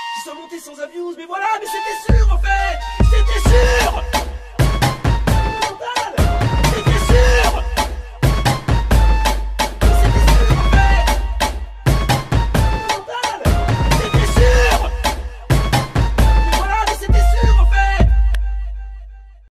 qu'ils soient montés sans abuse, mais voilà, mais c'était sûr en fait. C'était sûr.